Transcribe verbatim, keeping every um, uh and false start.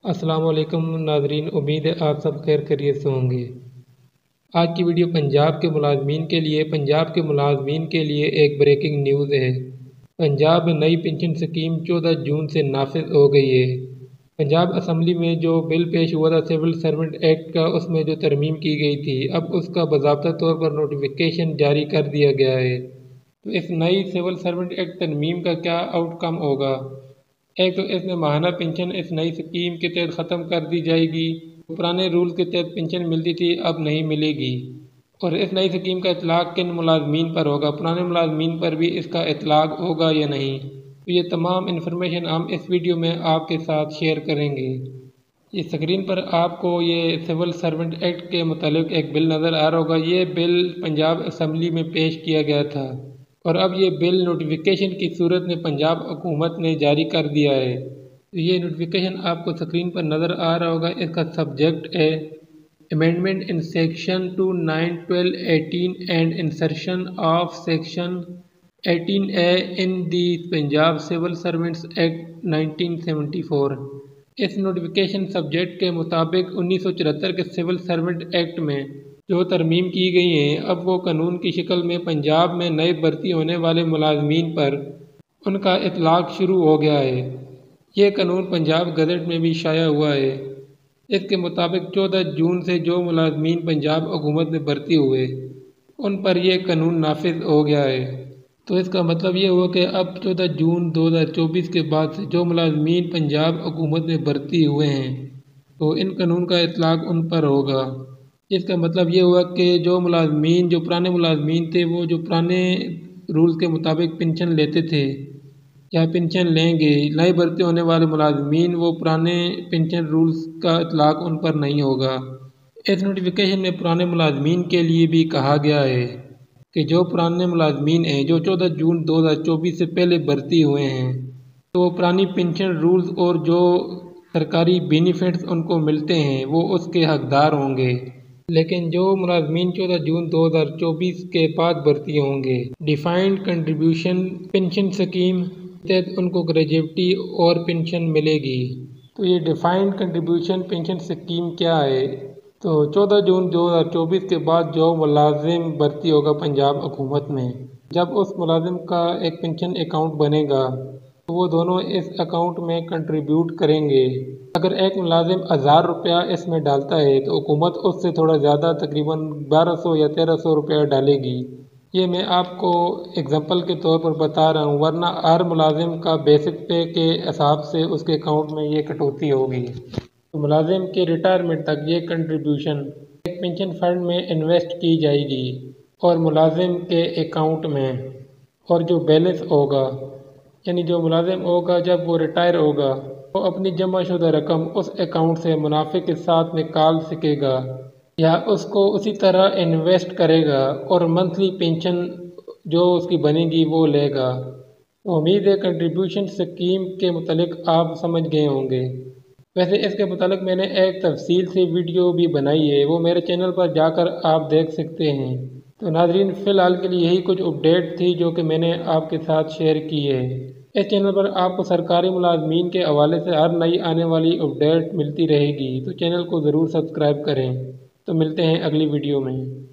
السلام علیکم ناظرین، امید ہے آپ سب خیر خیریت سے ہوں گے۔ آج کی ویڈیو پنجاب کے ملازمین کے لیے پنجاب کے ملازمین کے لیے ایک بریکنگ نیوز ہے۔ پنجاب میں نئی پنشن سکیم چودہ جون سے نافذ ہو گئی ہے۔ پنجاب اسمبلی میں جو بل پیش ہوا تھا سول سرونٹ ایکٹ کا، اس میں جو ترمیم کی گئی تھی، اب اس کا باضابطہ طور پر نوٹیفیکیشن جاری کر دیا گیا ہے۔ تو اس نئی سول سرونٹ ایکٹ ترمیم کا کیا آؤٹ کم ہوگا؟ ایک تو اس میں ماہانہ پنشن اس نئی سکیم کے تحت ختم کر دی جائے گی۔ پرانے رول کے تحت پنشن ملتی تھی، اب نہیں ملے گی۔ اور اس نئی سکیم کا اطلاق کن ملازمین پر ہوگا؟ پرانے ملازمین پر بھی اس کا اطلاق ہوگا یا نہیں؟ تو یہ تمام انفارمیشن ہم اس ویڈیو میں آپ کے ساتھ شیئر کریں گے۔ یہ اسکرین پر آپ کو یہ سول سرونٹ ایکٹ کے متعلق ایک بل نظر آ رہا ہوگا۔ یہ بل پنجاب اسمبلی میں پیش کیا گیا تھا اور اب یہ بل نوٹیفیکیشن کی صورت میں پنجاب حکومت نے جاری کر دیا ہے۔ یہ نوٹیفیکیشن آپ کو اسکرین پر نظر آ رہا ہوگا۔ اس کا سبجیکٹ ہے amendment in section two nine twelve eighteen and insertion of section eighteen A in the Punjab civil servants act nineteen seventy four. اس نوٹیفیکیشن سبجیکٹ کے مطابق انیس سو چورہتر کے سول سرونٹ ایکٹ میں جو ترمیم کی گئی ہیں، اب وہ قانون کی شکل میں پنجاب میں نئے بھرتی ہونے والے ملازمین پر ان کا اطلاق شروع ہو گیا ہے۔ یہ قانون پنجاب گزٹ میں بھی شائع ہوا ہے۔ اس کے مطابق چودہ جون سے جو ملازمین پنجاب حکومت میں بھرتی ہوئے ان پر یہ قانون نافذ ہو گیا ہے۔ تو اس کا مطلب یہ ہوا کہ اب چودہ جون دو ہزار چوبیس کے بعد سے جو ملازمین پنجاب حکومت میں بھرتی ہوئے ہیں تو ان قانون کا اطلاق ان پر ہوگا۔ اس کا مطلب یہ ہوا کہ جو ملازمین جو پرانے ملازمین تھے، وہ جو پرانے رولز کے مطابق پنشن لیتے تھے یا پنشن لیں گے، نئے بھرتی ہونے والے ملازمین، وہ پرانے پنشن رولز کا اطلاق ان پر نہیں ہوگا۔ اس نوٹیفیکیشن میں پرانے ملازمین کے لیے بھی کہا گیا ہے کہ جو پرانے ملازمین ہیں جو چودہ جون دو ہزار چوبیس سے پہلے بھرتی ہوئے ہیں تو وہ پرانی پنشن رولز اور جو سرکاری بینیفٹس ان کو ملتے ہیں وہ اس کے حقدار ہوں گے۔ لیکن جو ملازمین چودہ جون دو ہزار چوبیس کے بعد بھرتی ہوں گے، ڈیفائنڈ کنٹریبیوشن پنشن سکیم تحت ان کو گریجویٹی اور پنشن ملے گی۔ تو یہ ڈیفائنڈ کنٹریبیوشن پنشن سکیم کیا ہے؟ تو چودہ جون دو ہزار چوبیس کے بعد جو ملازم بھرتی ہوگا پنجاب حکومت میں، جب اس ملازم کا ایک پنشن اکاؤنٹ بنے گا تو وہ دونوں اس اکاؤنٹ میں کنٹریبیوٹ کریں گے۔ اگر ایک ملازم ہزار روپیہ اس میں ڈالتا ہے تو حکومت اس سے تھوڑا زیادہ، تقریباً بارہ سو یا تیرہ سو روپیہ ڈالے گی۔ یہ میں آپ کو اگزامپل کے طور پر بتا رہا ہوں، ورنہ ہر ملازم کا بیسک پے کے حساب سے اس کے اکاؤنٹ میں یہ کٹوتی ہوگی۔ تو ملازم کے ریٹائرمنٹ تک یہ کنٹریبیوشن ایک پنشن فنڈ میں انویسٹ کی جائے گی اور ملازم کے اکاؤنٹ میں، اور جو بیلنس ہوگا، یعنی جو ملازم ہوگا جب وہ ریٹائر ہوگا وہ اپنی جمع شدہ رقم اس اکاؤنٹ سے منافع کے ساتھ نکال سکے گا یا اس کو اسی طرح انویسٹ کرے گا اور منتھلی پنشن جو اس کی بنے گی وہ لے گا۔ امید ہے کنٹریبیوشن سکیم کے متعلق آپ سمجھ گئے ہوں گے۔ ویسے اس کے متعلق میں نے ایک تفصیل سے ویڈیو بھی بنائی ہے، وہ میرے چینل پر جا کر آپ دیکھ سکتے ہیں۔ تو ناظرین، فی الحال کے لیے یہی کچھ اپڈیٹ تھی جو کہ میں نے آپ کے ساتھ شیئر کی ہے۔ اس چینل پر آپ کو سرکاری ملازمین کے حوالے سے ہر نئی آنے والی اپڈیٹ ملتی رہے گی، تو چینل کو ضرور سبسکرائب کریں۔ تو ملتے ہیں اگلی ویڈیو میں۔